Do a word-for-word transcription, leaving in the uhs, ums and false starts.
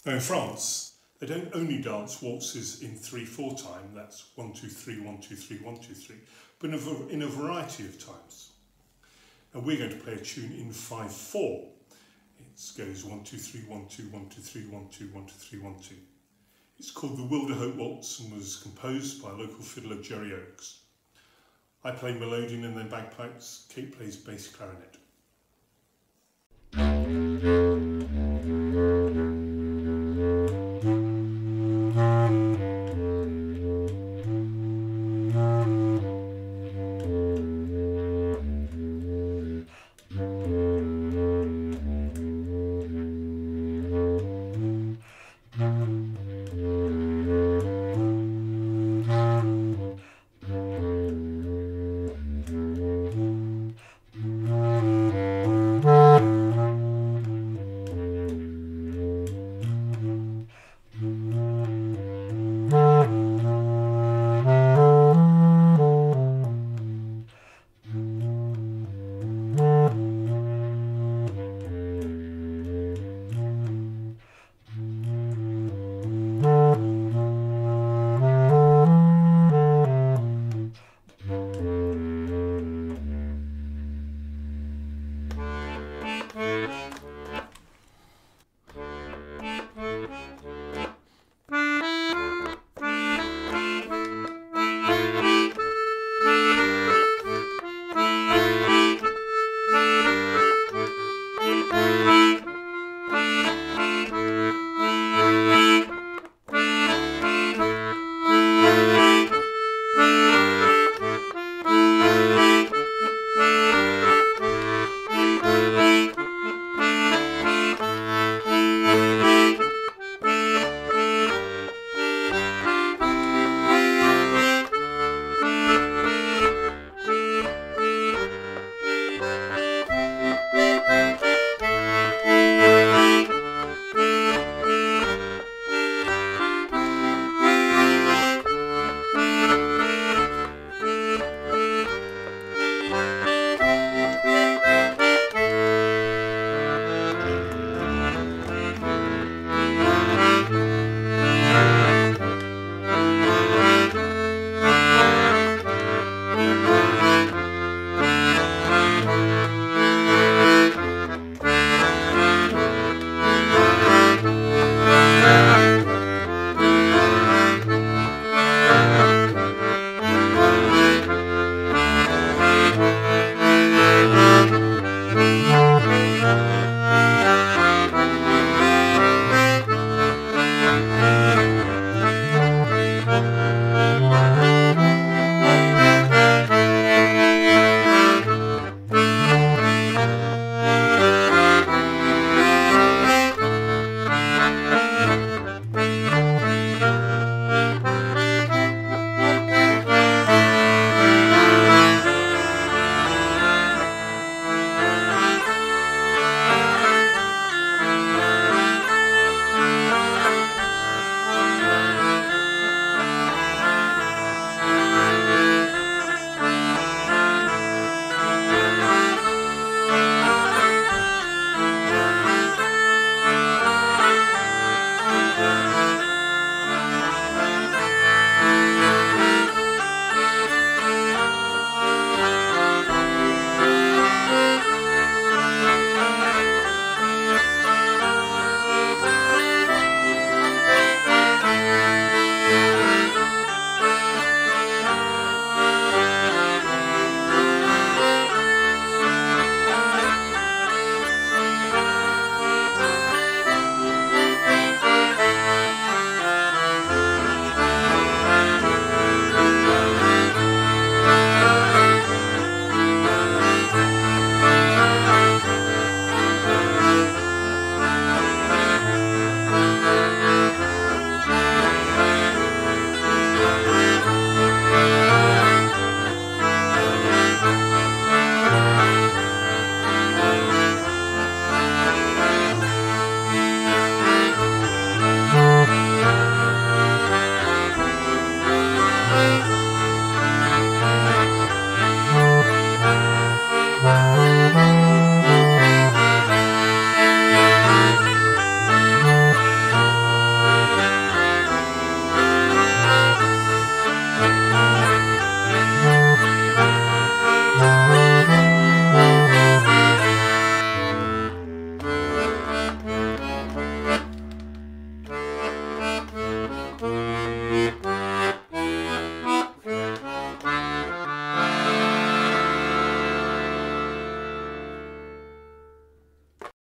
Now in France, they don't only dance waltzes in three four time, that's one two three, one two three, one two three, but in a, in a variety of times. And we're going to play a tune in five four. It goes one two three, one two, one two three, one two, one two three, one two. It's called the Wilderhope Waltz and was composed by local fiddler Jerry Oakes. I play melodeon and then bagpipes. Kate plays bass clarinet.